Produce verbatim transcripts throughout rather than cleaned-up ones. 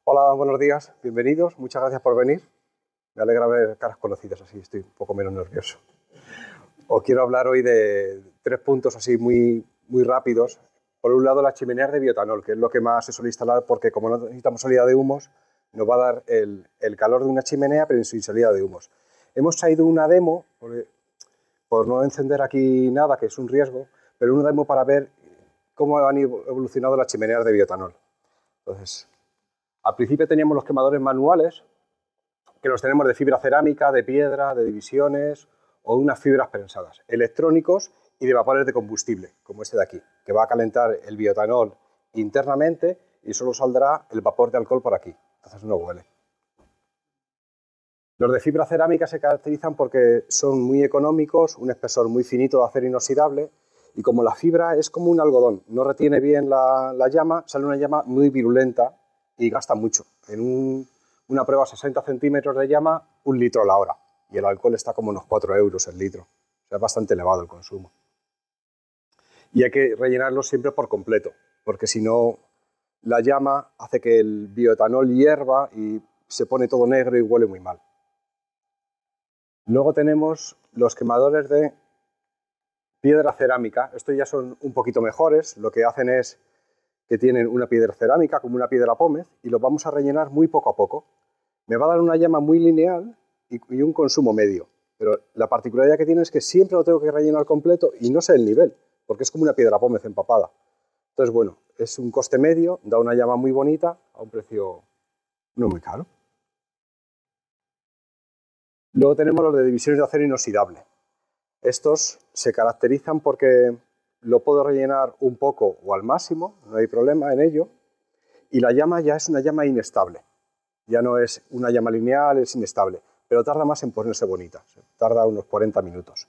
Hola, buenos días, bienvenidos, muchas gracias por venir. Me alegra ver caras conocidas, así estoy un poco menos nervioso. Os quiero hablar hoy de tres puntos así muy, muy rápidos. Por un lado, las chimeneas de bioetanol, que es lo que más se suele instalar porque como no necesitamos salida de humos, nos va a dar el, el calor de una chimenea, pero sin salida de humos. Hemos traído una demo, por, por no encender aquí nada, que es un riesgo, pero una demo para ver cómo han evolucionado las chimeneas de bioetanol. Entonces, al principio teníamos los quemadores manuales, que los tenemos de fibra cerámica, de piedra, de divisiones o de unas fibras prensadas, electrónicos y de vapores de combustible, como este de aquí, que va a calentar el bioetanol internamente y solo saldrá el vapor de alcohol por aquí, entonces no huele. Los de fibra cerámica se caracterizan porque son muy económicos, un espesor muy finito de acero inoxidable y como la fibra es como un algodón, no retiene bien la, la llama, sale una llama muy virulenta y gasta mucho. En un, una prueba a sesenta centímetros de llama, un litro a la hora. Y el alcohol está como unos cuatro euros el litro. O sea, es bastante elevado el consumo. Y hay que rellenarlo siempre por completo, porque si no, la llama hace que el bioetanol hierva y se pone todo negro y huele muy mal. Luego tenemos los quemadores de piedra cerámica. Estos ya son un poquito mejores. Lo que hacen es que tienen una piedra cerámica, como una piedra pómez, y los vamos a rellenar muy poco a poco. Me va a dar una llama muy lineal y, y un consumo medio, pero la particularidad que tiene es que siempre lo tengo que rellenar completo y no sé el nivel, porque es como una piedra pómez empapada. Entonces, bueno, es un coste medio, da una llama muy bonita a un precio no muy caro. Luego tenemos los de divisiones de acero inoxidable. Estos se caracterizan porque lo puedo rellenar un poco o al máximo, no hay problema en ello, y la llama ya es una llama inestable. Ya no es una llama lineal, es inestable, pero tarda más en ponerse bonita, tarda unos cuarenta minutos.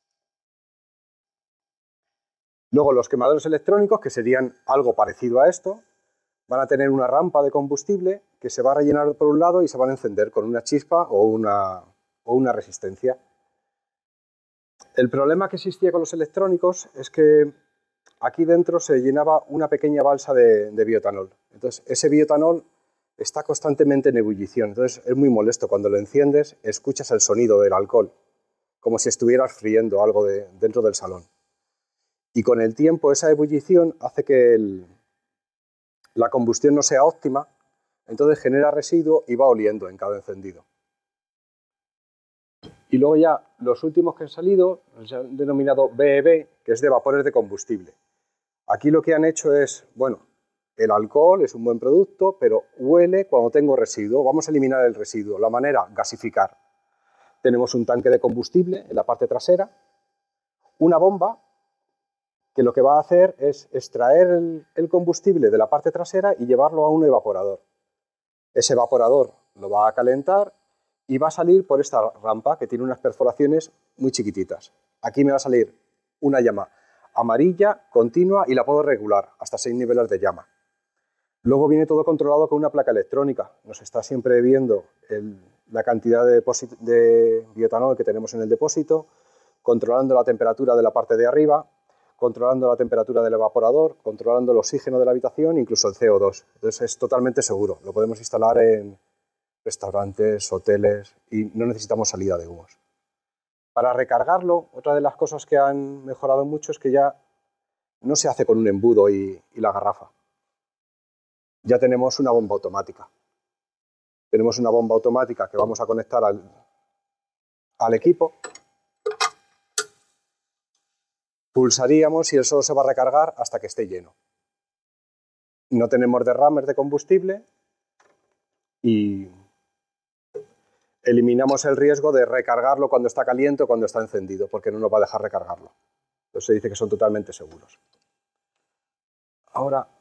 Luego los quemadores electrónicos, que serían algo parecido a esto, van a tener una rampa de combustible que se va a rellenar por un lado y se van a encender con una chispa o una, o una resistencia. El problema que existía con los electrónicos es que aquí dentro se llenaba una pequeña balsa de, de bioetanol. Entonces, ese bioetanol está constantemente en ebullición. Entonces, es muy molesto. Cuando lo enciendes, escuchas el sonido del alcohol, como si estuvieras friendo algo de, dentro del salón. Y con el tiempo, esa ebullición hace que el, la combustión no sea óptima, entonces genera residuo y va oliendo en cada encendido. Y luego ya los últimos que han salido, se han denominado B E B, que es de vapores de combustible. Aquí lo que han hecho es, bueno, el alcohol es un buen producto, pero huele cuando tengo residuo. Vamos a eliminar el residuo. La manera, gasificar. Tenemos un tanque de combustible en la parte trasera, una bomba que lo que va a hacer es extraer el, el combustible de la parte trasera y llevarlo a un evaporador. Ese evaporador lo va a calentar y va a salir por esta rampa que tiene unas perforaciones muy chiquititas. Aquí me va a salir una llama amarilla, continua, y la puedo regular hasta seis niveles de llama. Luego viene todo controlado con una placa electrónica. Nos está siempre viendo el, la cantidad de, de bioetanol que tenemos en el depósito, controlando la temperatura de la parte de arriba, controlando la temperatura del evaporador, controlando el oxígeno de la habitación, incluso el C O dos. Entonces es totalmente seguro. Lo podemos instalar en restaurantes, hoteles y no necesitamos salida de humos. Para recargarlo, otra de las cosas que han mejorado mucho es que ya no se hace con un embudo y, y la garrafa. Ya tenemos una bomba automática. Tenemos una bomba automática que vamos a conectar al, al equipo. Pulsaríamos y él solo se va a recargar hasta que esté lleno. No tenemos derrames de combustible y eliminamos el riesgo de recargarlo cuando está caliente o cuando está encendido, porque no nos va a dejar recargarlo. Entonces se dice que son totalmente seguros. Ahora,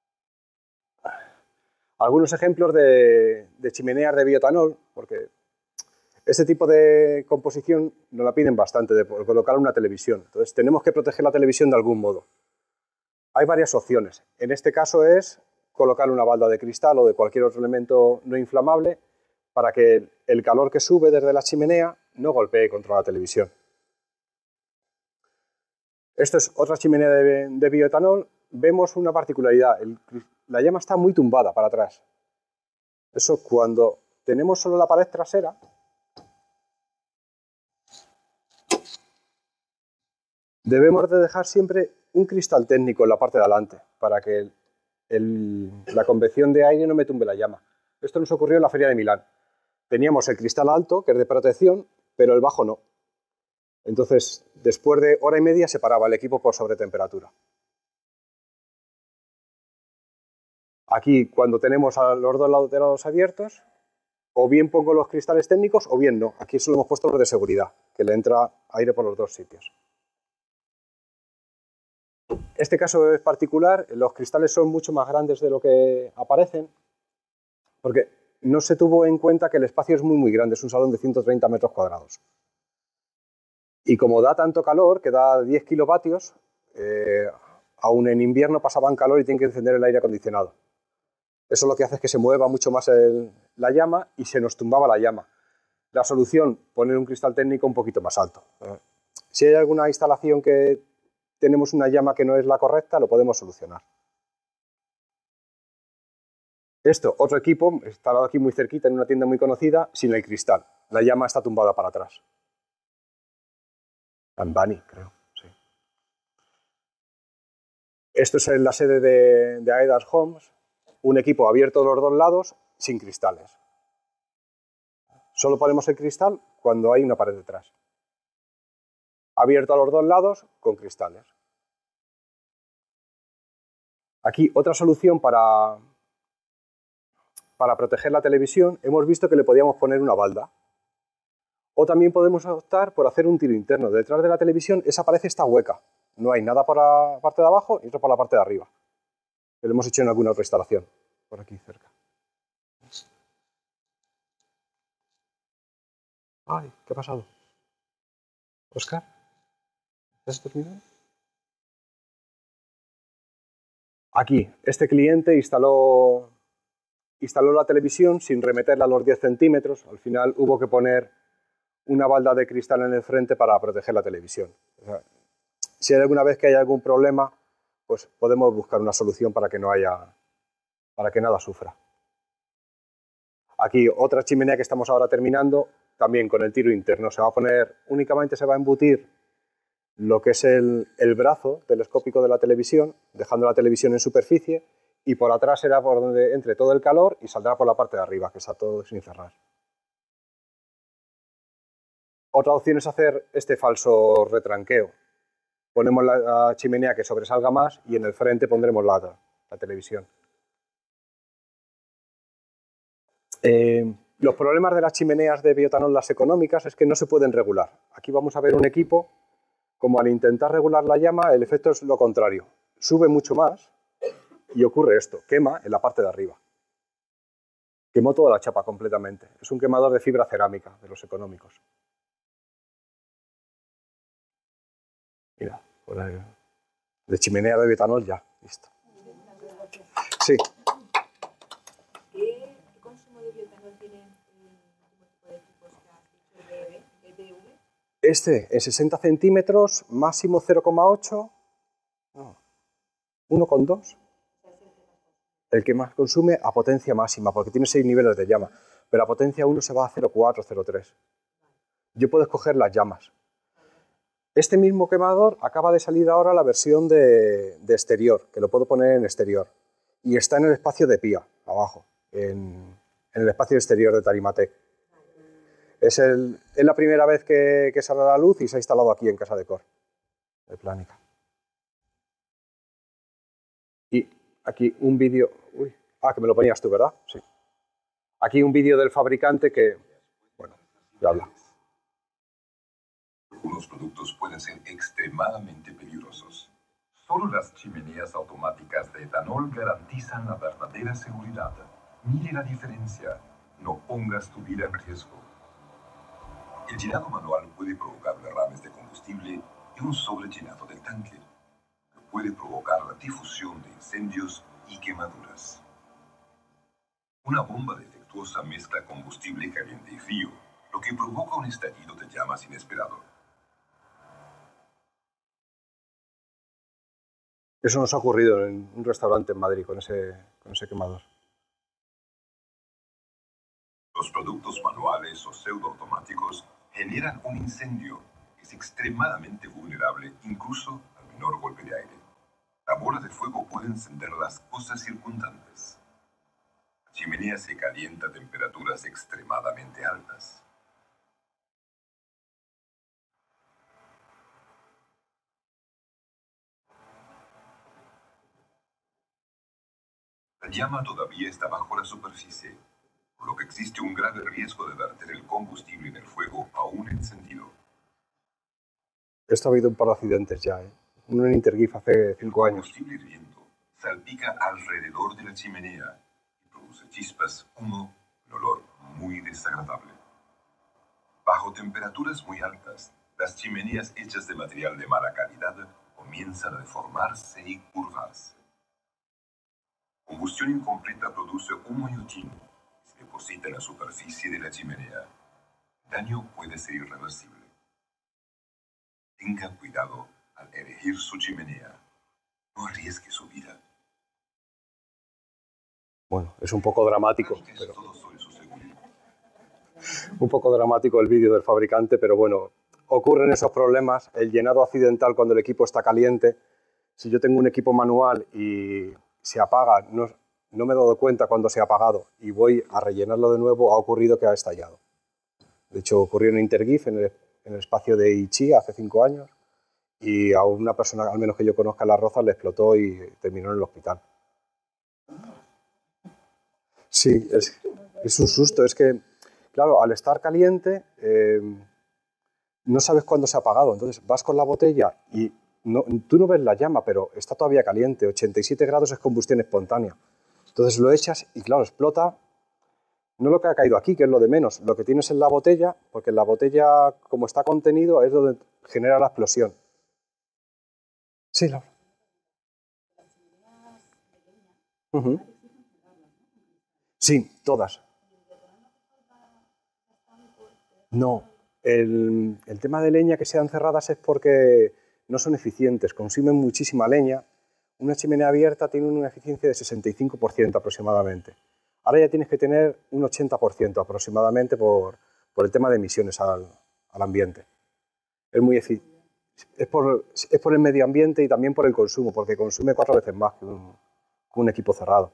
algunos ejemplos de, de chimeneas de bioetanol, porque este tipo de composición nos la piden bastante, de colocar una televisión. Entonces tenemos que proteger la televisión de algún modo. Hay varias opciones. En este caso es colocar una balda de cristal o de cualquier otro elemento no inflamable para que el calor que sube desde la chimenea no golpee contra la televisión. Esto es otra chimenea de, de bioetanol. Vemos una particularidad. El, la llama está muy tumbada para atrás. Eso cuando tenemos solo la pared trasera, debemos de dejar siempre un cristal técnico en la parte de adelante para que el, el, la convección de aire no me tumbe la llama. Esto nos ocurrió en la Feria de Milán. Teníamos el cristal alto, que es de protección, pero el bajo no. Entonces, después de hora y media se paraba el equipo por sobretemperatura. Aquí, cuando tenemos a los dos lados abiertos, o bien pongo los cristales técnicos o bien no. Aquí solo hemos puesto los de seguridad, que le entra aire por los dos sitios. Este caso es particular, los cristales son mucho más grandes de lo que aparecen, porque no se tuvo en cuenta que el espacio es muy muy grande, es un salón de ciento treinta metros cuadrados. Y como da tanto calor, que da diez kilovatios, eh, aún en invierno pasaban calor y tienen que encender el aire acondicionado. Eso lo que hace es que se mueva mucho más el, la llama y se nos tumbaba la llama. La solución, poner un cristal técnico un poquito más alto. Si hay alguna instalación que tenemos una llama que no es la correcta, lo podemos solucionar. Esto, otro equipo, instalado aquí muy cerquita en una tienda muy conocida, sin el cristal. La llama está tumbada para atrás. Ambani, creo, sí. Esto es la sede de, de Aedas Homes, un equipo abierto de los dos lados, sin cristales. Solo ponemos el cristal cuando hay una pared detrás. Abierto a los dos lados, con cristales. Aquí, otra solución para, para proteger la televisión, hemos visto que le podíamos poner una balda. O también podemos optar por hacer un tiro interno. Detrás de la televisión esa pared está hueca. No hay nada por la parte de abajo y otro por la parte de arriba. Lo hemos hecho en alguna otra instalación, por aquí cerca. Ay, ¿qué ha pasado? ¿Óscar? ¿Has terminado? Aquí, este cliente instaló, instaló la televisión sin remeterla a los diez centímetros. Al final hubo que poner una balda de cristal en el frente para proteger la televisión. O sea, si hay alguna vez que hay algún problema, pues podemos buscar una solución para que no haya, para que nada sufra. Aquí otra chimenea que estamos ahora terminando, también con el tiro interno. Se va a poner, únicamente se va a embutir lo que es el, el brazo telescópico de la televisión, dejando la televisión en superficie, y por atrás será por donde entre todo el calor y saldrá por la parte de arriba, que está todo sin cerrar. Otra opción es hacer este falso retranqueo. Ponemos la, la chimenea que sobresalga más y en el frente pondremos la, la televisión. Eh, los problemas de las chimeneas de bioetanol, las económicas, es que no se pueden regular. Aquí vamos a ver un equipo, como al intentar regular la llama, el efecto es lo contrario. Sube mucho más y ocurre esto, quema en la parte de arriba. Quemó toda la chapa completamente. Es un quemador de fibra cerámica, de los económicos. Mira, por ahí, de chimenea de bioetanol ya, listo. Sí. ¿Qué consumo de bioetanol tienen el tipo de equipos que has dicho, el B V? Este en sesenta centímetros, máximo cero coma ocho, no, uno coma dos. El que más consume a potencia máxima, porque tiene seis niveles de llama, pero a potencia uno se va a cero coma cuatro, cero coma tres. Yo puedo escoger las llamas. Este mismo quemador acaba de salir ahora la versión de, de exterior, que lo puedo poner en exterior. Y está en el espacio de P I A, abajo, en, en el espacio exterior de Tarimatec. Es, el, es la primera vez que, que sale a la luz y se ha instalado aquí en Casa Decor, de Plánica. Y aquí un vídeo... Ah, que me lo ponías tú, ¿verdad? Sí. Aquí un vídeo del fabricante que... Bueno, ya habla. Algunos productos pueden ser extremadamente peligrosos. Solo las chimeneas automáticas de etanol garantizan la verdadera seguridad. Mire la diferencia. No pongas tu vida en riesgo. El llenado manual puede provocar derrames de combustible y un sobrellenado del tanque. Puede provocar la difusión de incendios y quemaduras. Una bomba defectuosa mezcla combustible caliente y frío, lo que provoca un estallido de llamas inesperado. Eso nos ha ocurrido en un restaurante en Madrid con ese, con ese quemador. Los productos manuales o pseudoautomáticos generan un incendio que es extremadamente vulnerable incluso al menor golpe de aire. La bola de fuego puede encender las cosas circundantes. La chimenea se calienta a temperaturas extremadamente altas. La llama todavía está bajo la superficie, por lo que existe un grave riesgo de verter el combustible en el fuego aún encendido. Esto ha habido un par de accidentes ya, ¿eh? Uno en Intergif hace cinco El años. combustible hirviendo salpica alrededor de la chimenea y produce chispas, humo, un olor muy desagradable. Bajo temperaturas muy altas, las chimeneas hechas de material de mala calidad comienzan a deformarse y curvarse. Combustión incompleta produce humo y hollín y se deposita en la superficie de la chimenea. El daño puede ser irreversible. Tenga cuidado al elegir su chimenea. No arriesgue su vida. Bueno, es un poco dramático, Prácticas pero todo sobre su seguridad. un poco dramático el vídeo del fabricante, pero bueno, ocurren esos problemas. El llenado accidental cuando el equipo está caliente. Si yo tengo un equipo manual y se apaga, no, no me he dado cuenta cuando se ha apagado y voy a rellenarlo de nuevo, ha ocurrido que ha estallado. De hecho, ocurrió en Intergif, en el, en el espacio de Ichi, hace cinco años, y a una persona, al menos que yo conozca en Las Rozas, le explotó y terminó en el hospital. Sí, es, es un susto. Es que, claro, al estar caliente, eh, no sabes cuándo se ha apagado. Entonces vas con la botella y no, tú no ves la llama, pero está todavía caliente. ochenta y siete grados es combustión espontánea. Entonces lo echas y, claro, explota. No lo que ha caído aquí, que es lo de menos, lo que tienes en la botella, porque en la botella, como está contenido, es donde genera la explosión. Sí, Laura. Uh-huh. Sí, todas. No, el, el tema de leña que sean cerradas es porque no son eficientes, consumen muchísima leña. Una chimenea abierta tiene una eficiencia de sesenta y cinco por ciento aproximadamente. Ahora ya tienes que tener un ochenta por ciento aproximadamente por, por el tema de emisiones al, al ambiente. Es muy eficiente. Es por, es por el medio ambiente y también por el consumo, porque consume cuatro veces más que un, que un equipo cerrado.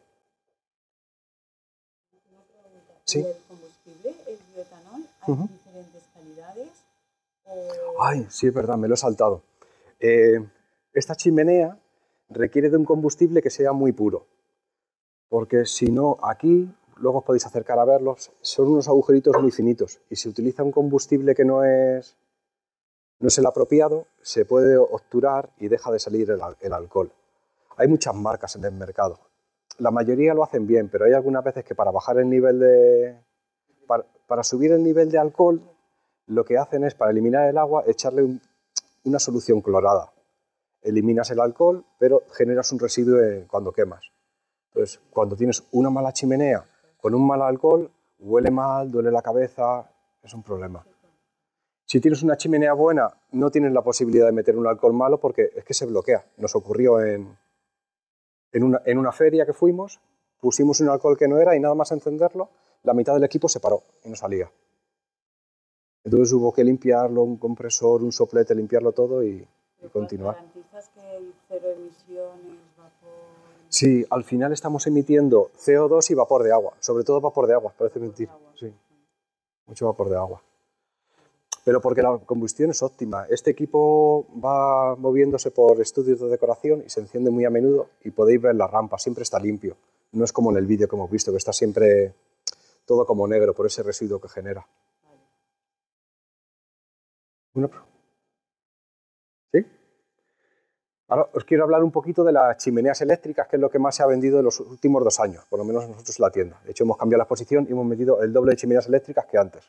Sí. ¿Y el combustible, el bioetanol, hay Uh-huh. diferentes calidades? O... Ay, sí, es verdad, me lo he saltado. Eh, esta chimenea requiere de un combustible que sea muy puro, porque si no, aquí, luego os podéis acercar a verlos, son unos agujeritos muy finitos, y si utiliza un combustible que no es, no es el apropiado, se puede obturar y deja de salir el, el alcohol. Hay muchas marcas en el mercado. La mayoría lo hacen bien, pero hay algunas veces que para bajar el nivel de... Para, para subir el nivel de alcohol, lo que hacen es, para eliminar el agua, echarle un, una solución clorada. Eliminas el alcohol, pero generas un residuo cuando quemas. Entonces, cuando tienes una mala chimenea con un mal alcohol, huele mal, duele la cabeza, es un problema. Si tienes una chimenea buena, no tienes la posibilidad de meter un alcohol malo porque es que se bloquea. Nos ocurrió en, en, una, en una feria que fuimos, pusimos un alcohol que no era y nada más encenderlo, la mitad del equipo se paró y no salía. Entonces hubo que limpiarlo, un compresor, un soplete, limpiarlo todo y, y continuar. ¿Garantizas que hay cero emisiones, vapor? Sí, al final estamos emitiendo C O dos y vapor de agua, sobre todo vapor de agua, parece mentir. Sí, mucho vapor de agua. Pero porque la combustión es óptima. Este equipo va moviéndose por estudios de decoración y se enciende muy a menudo y podéis ver la rampa, siempre está limpio. No es como en el vídeo que hemos visto, que está siempre todo como negro por ese residuo que genera. ¿Una? ¿Sí? Ahora os quiero hablar un poquito de las chimeneas eléctricas, que es lo que más se ha vendido en los últimos dos años, por lo menos nosotros en la tienda. De hecho, hemos cambiado la exposición y hemos metido el doble de chimeneas eléctricas que antes.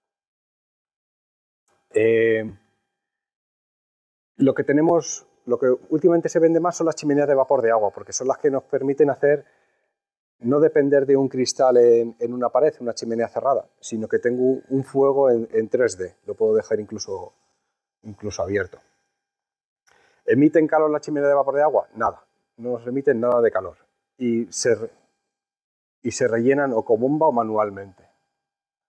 Eh, lo que tenemos, lo que últimamente se vende más son las chimeneas de vapor de agua, porque son las que nos permiten hacer, no depender de un cristal en, en una pared, una chimenea cerrada, sino que tengo un fuego en, en tres D, lo puedo dejar incluso, incluso abierto. ¿Emiten calor la chimenea de vapor de agua? Nada, no nos emiten nada de calor. Y se, y se rellenan o con bomba o manualmente.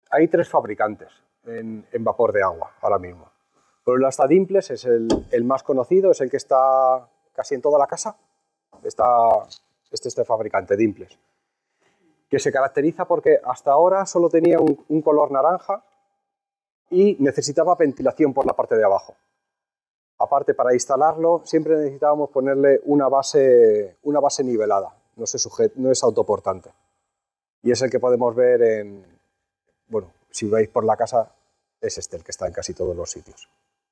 hay tres fabricantes en, en vapor de agua ahora mismo. Por un lado está Dimples, es el, el más conocido, es el que está casi en toda la casa. Está este, este fabricante, Dimples, que se caracteriza porque hasta ahora solo tenía un, un color naranja y necesitaba ventilación por la parte de abajo. Aparte, para instalarlo siempre necesitábamos ponerle una base, una base nivelada, no, se sujeta, no es autoportante. Y es el que podemos ver en, bueno, si veis por la casa, es este el que está en casi todos los sitios.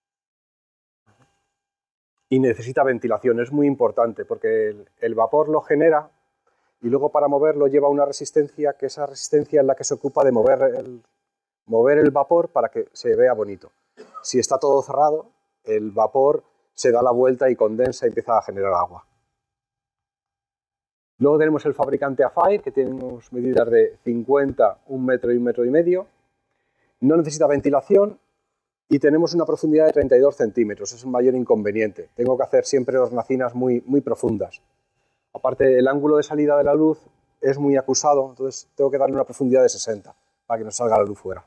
Y necesita ventilación, es muy importante porque el, el vapor lo genera y luego para moverlo lleva una resistencia, que esa resistencia es la que se ocupa de mover el, mover el vapor para que se vea bonito. Si está todo cerrado, el vapor se da la vuelta y condensa y empieza a generar agua. Luego tenemos el fabricante Afire, que tiene unas medidas de cincuenta, un metro y un metro y medio. No necesita ventilación y tenemos una profundidad de treinta y dos centímetros. Es un mayor inconveniente. Tengo que hacer siempre hornacinas muy, muy profundas. Aparte, el ángulo de salida de la luz es muy acusado, entonces tengo que darle una profundidad de sesenta para que no salga la luz fuera.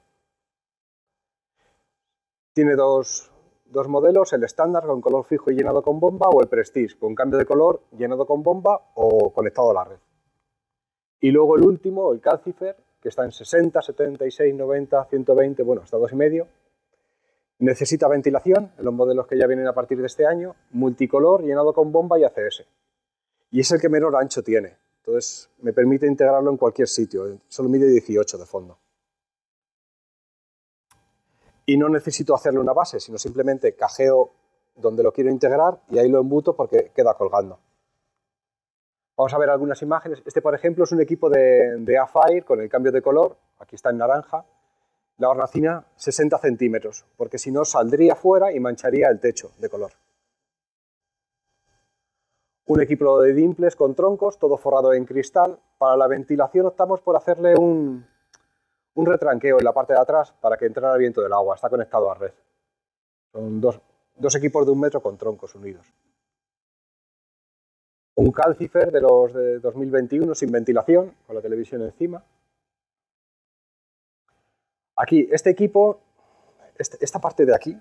Tiene dos... Dos modelos, el estándar con color fijo y llenado con bomba o el Prestige con cambio de color, llenado con bomba o conectado a la red. Y luego el último, el Calcifer, que está en sesenta, setenta y seis, noventa, ciento veinte, bueno, hasta dos y medio. Necesita ventilación, en los modelos que ya vienen a partir de este año, multicolor, llenado con bomba y A C S. Y es el que menor ancho tiene, entonces me permite integrarlo en cualquier sitio, solo mide dieciocho de fondo. Y no necesito hacerle una base, sino simplemente cajeo donde lo quiero integrar y ahí lo embuto porque queda colgando. Vamos a ver algunas imágenes. Este, por ejemplo, es un equipo de, de Afire con el cambio de color. Aquí está en naranja. La hornacina sesenta centímetros, porque si no saldría fuera y mancharía el techo de color. Un equipo de Dimples con troncos, todo forrado en cristal. Para la ventilación optamos por hacerle un... un retranqueo en la parte de atrás para que entrara el viento del agua. Está conectado a red. Son dos, dos equipos de un metro con troncos unidos. Un Calcifer de los de dos mil veintiuno sin ventilación, con la televisión encima. Aquí, este equipo, este, esta parte de aquí,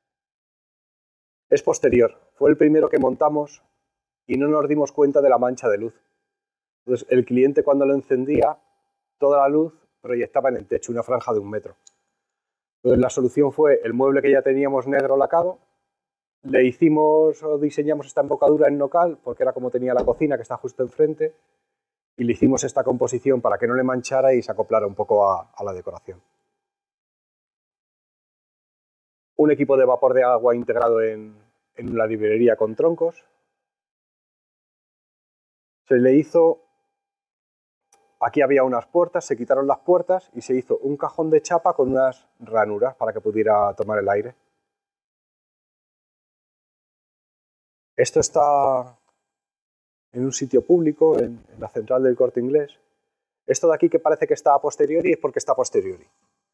es posterior. Fue el primero que montamos y no nos dimos cuenta de la mancha de luz. Entonces, el cliente cuando lo encendía, toda la luz proyectaba en el techo, una franja de un metro. Entonces la solución fue el mueble que ya teníamos negro lacado, le hicimos o diseñamos esta embocadura en nocal, porque era como tenía la cocina que está justo enfrente, y le hicimos esta composición para que no le manchara y se acoplara un poco a, a la decoración. Un equipo de vapor de agua integrado en, en una librería con troncos. Se le hizo... Aquí había unas puertas, se quitaron las puertas y se hizo un cajón de chapa con unas ranuras para que pudiera tomar el aire. Esto está en un sitio público, en, en la central del Corte Inglés. Esto de aquí que parece que está a posteriori es porque está a posteriori.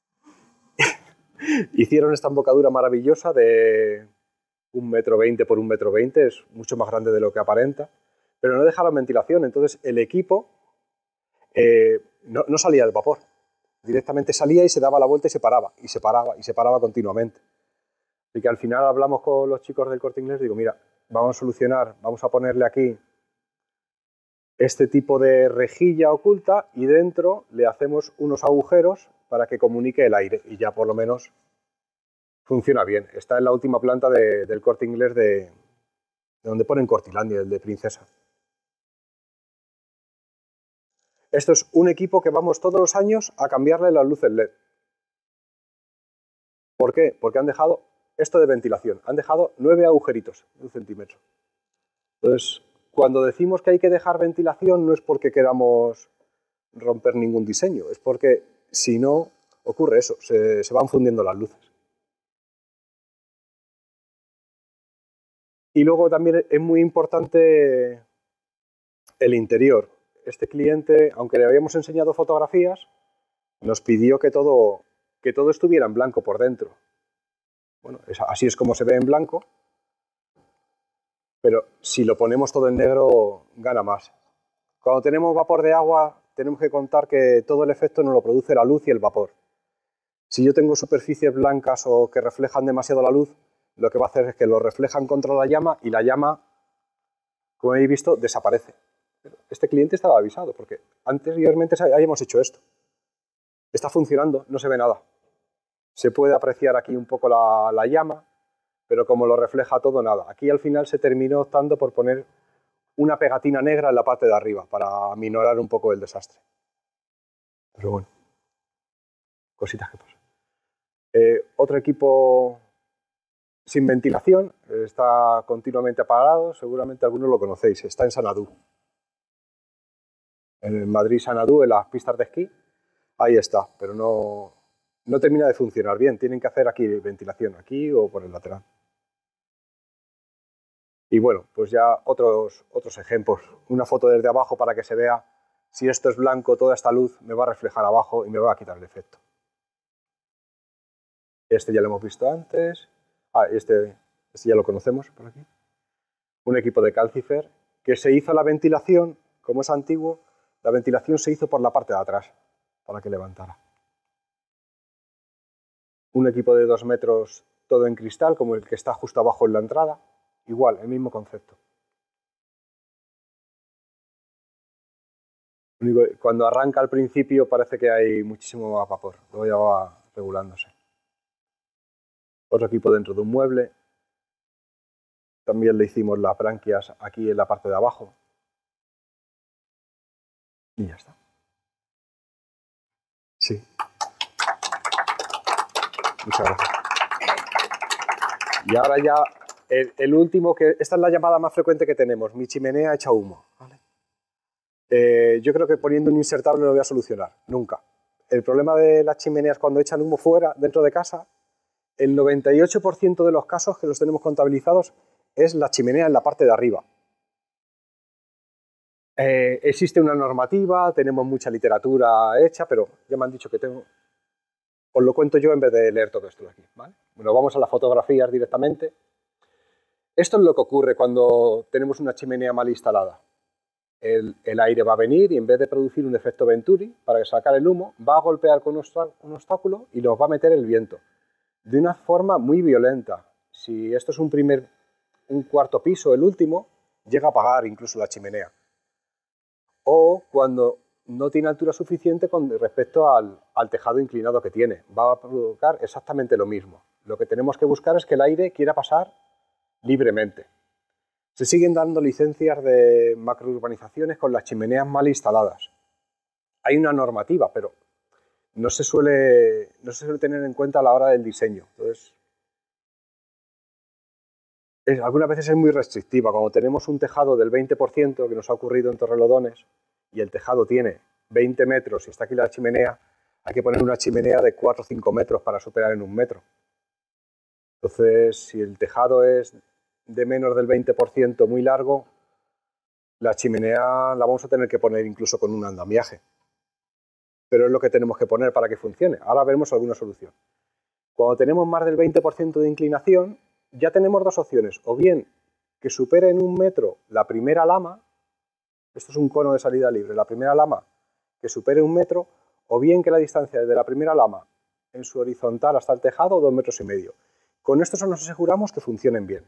Hicieron esta embocadura maravillosa de un metro veinte por un metro veinte, es mucho más grande de lo que aparenta, pero no dejaron ventilación, entonces el equipo... Eh, no, no salía el vapor, directamente salía y se daba la vuelta y se paraba, y se paraba, y se paraba continuamente. Así que al final hablamos con los chicos del Corte Inglés y digo, mira, vamos a solucionar, vamos a ponerle aquí este tipo de rejilla oculta y dentro le hacemos unos agujeros para que comunique el aire y ya por lo menos funciona bien. Está en la última planta de, del Corte Inglés de, de donde ponen Cortilandia, el de Princesa. Esto es un equipo que vamos todos los años a cambiarle las luces L E D. ¿Por qué? Porque han dejado esto de ventilación. Han dejado nueve agujeritos de un centímetro. Entonces, cuando decimos que hay que dejar ventilación no es porque queramos romper ningún diseño, es porque si no ocurre eso, se, se van fundiendo las luces. Y luego también es muy importante el interior. Este cliente, aunque le habíamos enseñado fotografías, nos pidió que todo, que todo estuviera en blanco por dentro. Bueno, es, así es como se ve en blanco, pero si lo ponemos todo en negro, gana más. Cuando tenemos vapor de agua, tenemos que contar que todo el efecto nos lo produce la luz y el vapor. Si yo tengo superficies blancas o que reflejan demasiado la luz, lo que va a hacer es que lo reflejan contra la llama y la llama, como habéis visto, desaparece. Este cliente estaba avisado porque anteriormente habíamos hecho esto. Está funcionando, no se ve nada. Se puede apreciar aquí un poco la, la llama, pero como lo refleja todo, nada. Aquí al final se terminó optando por poner una pegatina negra en la parte de arriba para aminorar un poco el desastre. Pero bueno, cositas que pasan. Eh, otro equipo sin ventilación, está continuamente apagado, seguramente algunos lo conocéis, está en Sanadú. En Madrid, Sanadú, en las pistas de esquí, ahí está, pero no, no termina de funcionar bien. Tienen que hacer aquí ventilación, aquí o por el lateral. Y bueno, pues ya otros, otros ejemplos. Una foto desde abajo para que se vea si esto es blanco, toda esta luz me va a reflejar abajo y me va a quitar el efecto. Este ya lo hemos visto antes. Ah, este, este ya lo conocemos por aquí. Un equipo de Calcifer que se hizo la ventilación, como es antiguo, la ventilación se hizo por la parte de atrás para que levantara. Un equipo de dos metros todo en cristal, como el que está justo abajo en la entrada. Igual, el mismo concepto. Cuando arranca al principio parece que hay muchísimo más vapor, luego ya va regulándose. Otro equipo dentro de un mueble. También le hicimos las branquias aquí en la parte de abajo. Y ya está. Sí. Muchas gracias. Y ahora ya, el, el último, que esta es la llamada más frecuente que tenemos, mi chimenea echa humo. ¿Vale? Eh, yo creo que poniendo un insertable no lo voy a solucionar, nunca. El problema de las chimeneas cuando echan humo fuera, dentro de casa, el noventa y ocho por ciento de los casos que los tenemos contabilizados es la chimenea en la parte de arriba. Eh, existe una normativa, tenemos mucha literatura hecha, pero ya me han dicho que tengo... Os lo cuento yo en vez de leer todo esto de aquí, ¿vale? Bueno, vamos a las fotografías directamente. Esto es lo que ocurre cuando tenemos una chimenea mal instalada. El, el aire va a venir y en vez de producir un efecto Venturi, para sacar el humo, va a golpear con un obstáculo y nos va a meter el viento. De una forma muy violenta. Si esto es un primer, un cuarto piso, el último, llega a apagar incluso la chimenea. O cuando no tiene altura suficiente con respecto al, al tejado inclinado que tiene. Va a provocar exactamente lo mismo. Lo que tenemos que buscar es que el aire quiera pasar libremente. Se siguen dando licencias de macrourbanizaciones con las chimeneas mal instaladas. Hay una normativa, pero no se suele, no se suele tener en cuenta a la hora del diseño. Entonces, es, algunas veces es muy restrictiva. Cuando tenemos un tejado del veinte por ciento, que nos ha ocurrido en Torrelodones, y el tejado tiene veinte metros y está aquí la chimenea, hay que poner una chimenea de cuatro o cinco metros para superar en un metro. Entonces, si el tejado es de menos del veinte por ciento muy largo, la chimenea la vamos a tener que poner incluso con un andamiaje. Pero es lo que tenemos que poner para que funcione. Ahora veremos alguna solución. Cuando tenemos más del veinte por ciento de inclinación, ya tenemos dos opciones. O bien que supere en un metro la primera lama, esto es un cono de salida libre, la primera lama que supere un metro, o bien que la distancia desde la primera lama en su horizontal hasta el tejado, dos metros y medio. Con esto nos aseguramos que funcionen bien.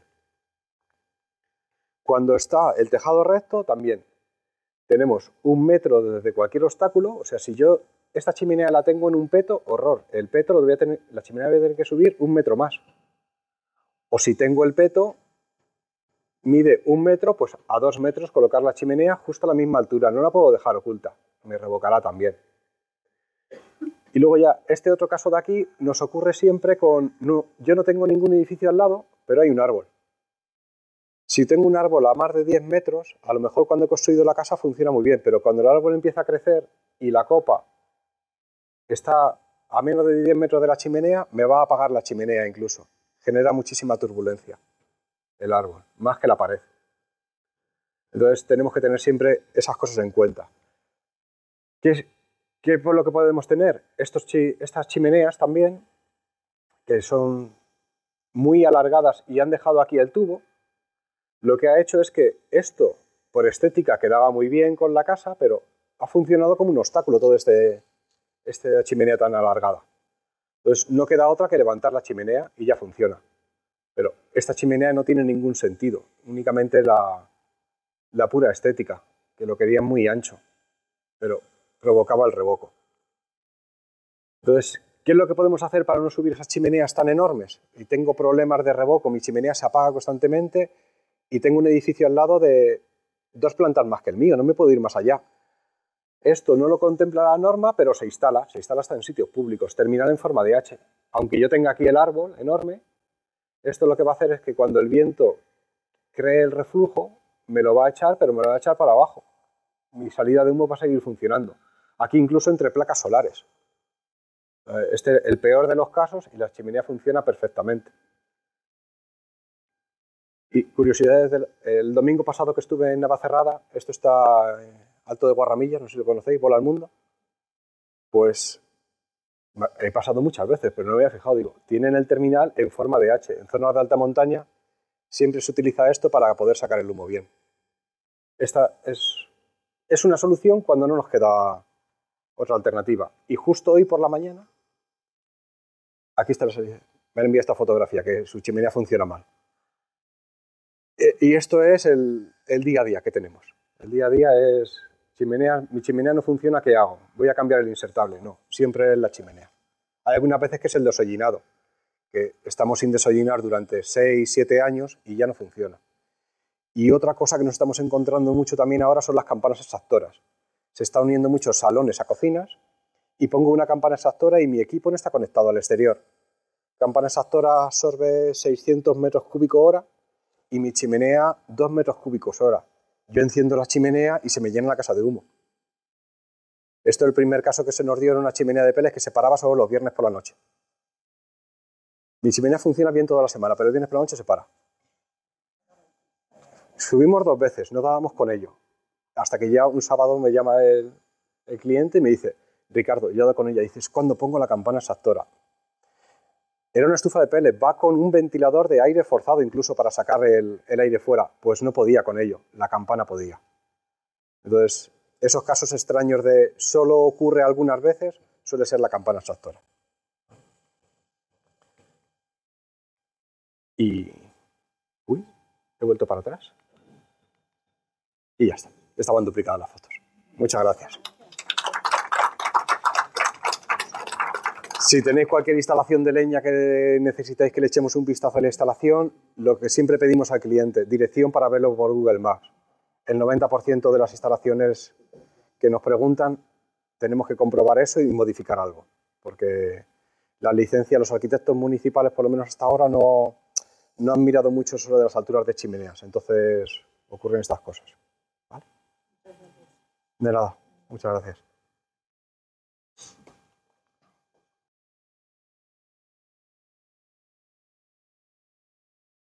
Cuando está el tejado recto, también tenemos un metro desde cualquier obstáculo. O sea, si yo esta chimenea la tengo en un peto, horror, el peto lo voy a tener, la chimenea voy a tener que subir un metro más. O si tengo el peto, mide un metro, pues a dos metros colocar la chimenea justo a la misma altura. No la puedo dejar oculta, me revocará también. Y luego ya, este otro caso de aquí nos ocurre siempre con... No, yo no tengo ningún edificio al lado, pero hay un árbol. Si tengo un árbol a más de diez metros, a lo mejor cuando he construido la casa funciona muy bien, pero cuando el árbol empieza a crecer y la copa está a menos de diez metros de la chimenea, me va a apagar la chimenea incluso. Genera muchísima turbulencia el árbol, más que la pared. Entonces tenemos que tener siempre esas cosas en cuenta. ¿Qué es, qué es lo que podemos tener? Estos chi, estas chimeneas también, que son muy alargadas y han dejado aquí el tubo. Lo que ha hecho es que esto, por estética, quedaba muy bien con la casa, pero ha funcionado como un obstáculo todo este, esta chimenea tan alargada. Entonces no queda otra que levantar la chimenea y ya funciona. Pero esta chimenea no tiene ningún sentido, únicamente la, la pura estética, que lo querían muy ancho, pero provocaba el revoco. Entonces, ¿qué es lo que podemos hacer para no subir esas chimeneas tan enormes? Y tengo problemas de revoco, mi chimenea se apaga constantemente y tengo un edificio al lado de dos plantas más que el mío, no me puedo ir más allá. Esto no lo contempla la norma, pero se instala, se instala hasta en sitios públicos, terminal en forma de H. Aunque yo tenga aquí el árbol enorme, esto lo que va a hacer es que cuando el viento cree el reflujo, me lo va a echar, pero me lo va a echar para abajo. Mi salida de humo va a seguir funcionando. Aquí incluso entre placas solares. Este es el peor de los casos y la chimenea funciona perfectamente. Y curiosidades, del, el domingo pasado que estuve en Navacerrada, esto está en Alto de Guarramilla, no sé si lo conocéis, Bola al Mundo, pues he pasado muchas veces, pero no me había fijado, digo, tienen el terminal en forma de H. En zonas de alta montaña siempre se utiliza esto para poder sacar el humo bien. Esta es, es una solución cuando no nos queda otra alternativa. Y justo hoy por la mañana, aquí está la salida, me han enviado esta fotografía, que su chimenea funciona mal. Y esto es el, el día a día que tenemos. El día a día es, chimenea, mi chimenea no funciona, ¿qué hago? Voy a cambiar el insertable. No, siempre es la chimenea. Hay algunas veces que es el desollinado, que estamos sin desollinar durante seis, siete años y ya no funciona. Y otra cosa que nos estamos encontrando mucho también ahora son las campanas extractoras. Se están uniendo muchos salones a cocinas y pongo una campana extractora y mi equipo no está conectado al exterior. Campana extractora absorbe seiscientos metros cúbicos hora y mi chimenea dos metros cúbicos hora. Yo enciendo la chimenea y se me llena la casa de humo. Esto es el primer caso que se nos dio en una chimenea de peles que se paraba solo los viernes por la noche. Mi chimenea funciona bien toda la semana, pero el viernes por la noche se para. Subimos dos veces, no dábamos con ello. Hasta que ya un sábado me llama el, el cliente y me dice, Ricardo, yo he dado con ella. Y dices, ¿cuándo pongo la campana extractora? Era una estufa de pellets, va con un ventilador de aire forzado incluso para sacar el, el aire fuera. Pues no podía con ello, la campana podía. Entonces, esos casos extraños de solo ocurre algunas veces, suele ser la campana extractora. Y... Uy, he vuelto para atrás. Y ya está, estaban duplicadas las fotos. Muchas gracias. Si tenéis cualquier instalación de leña que necesitáis que le echemos un vistazo a la instalación, lo que siempre pedimos al cliente, dirección para verlo por Google Maps. El noventa por ciento de las instalaciones que nos preguntan, tenemos que comprobar eso y modificar algo. Porque la licencia, los arquitectos municipales, por lo menos hasta ahora, no, no han mirado mucho sobre de las alturas de chimeneas. Entonces, ocurren estas cosas. ¿Vale? De nada. Muchas gracias.